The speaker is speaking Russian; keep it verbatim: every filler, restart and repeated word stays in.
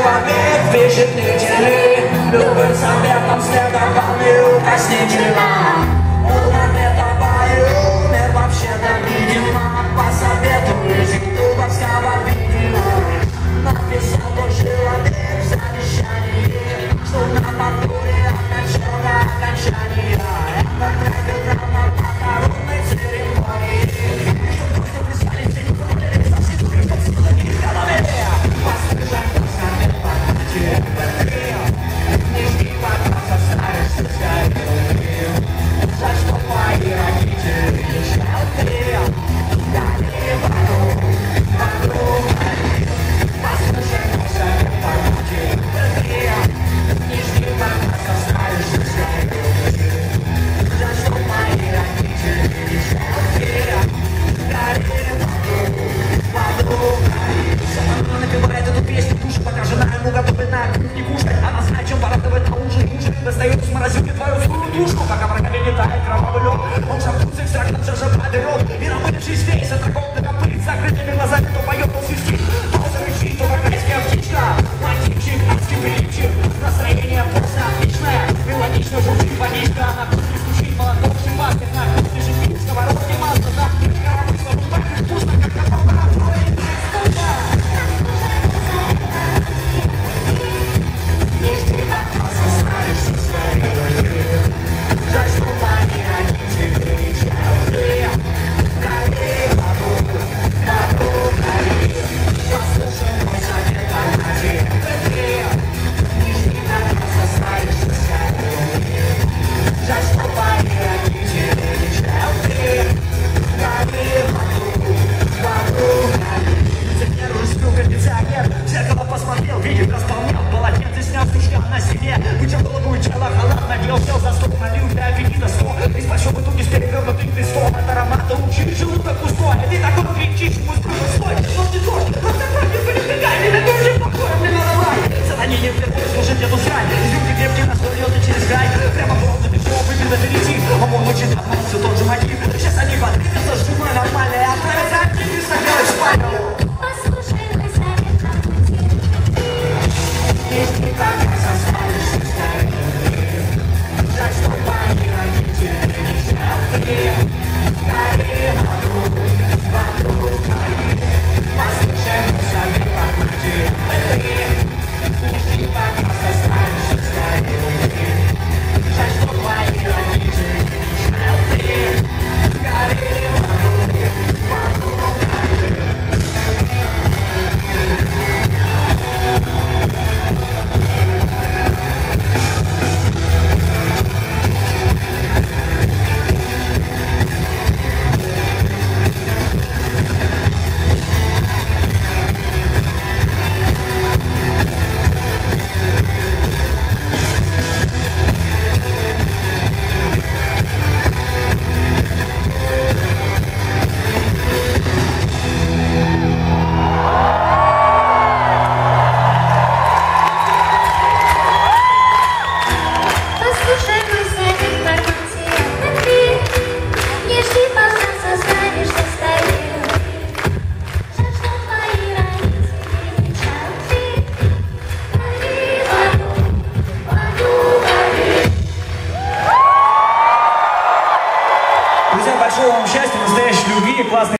человек впечатлительный, любым советом следовал неукоснительно. Полнометровая умер вообще-то, видимо, посоветую из ютубовского видео. Написал тот человек завещание, что на натуре окончал до окончания. Это трек играл на похоронной церемонии. Достает с морозилки твою вторую душку, пока в рукаве летает кровавый лед. Он шампунцем страхом все же подерет. И намылившись весь от раков до копыт, закрытыми глазами то поет, то свистит, то зарычит, то какая птичка. Мотивчик, адский прилипчик, настроение просто отличное. Мелодично жужжит водичка, на кухне стучит молоток шипастый, на кухне шипит, сковородки масло, на кухне коробочка, вот так вкусно, как коробка. Зеркало посмотрел, видит, располнял, полотенце снял, стучал на себе, вытер голову и тело, халат надел, сел за стол, налил для аппетита сто. Из большого бутылки с перевернутым крестом, от аромата учили, желудок пустой. Ты такой кричишь, мужской стой, вот не дождь, вот такой не перебегай, не такой же покой, мне наливай. Сатане не впервые служит деду срань, из юбки крепкий нас льется через край, прямо в рот, все выпил до перейти, а он очень обман, все тот же мотив. Сейчас они подвинутся, шумы нормальные, отправятся, и ты сначала в спальню. Если пока составишься старым, за что мои родители не жалкие, гори вокруг, вокруг гори, послушай мой совет, покрути быстрее. Если пока составишься старым, за что мои родители не жалкие, гори вокруг, вокруг гори. Друзья, большого вам счастья, настоящей любви, классной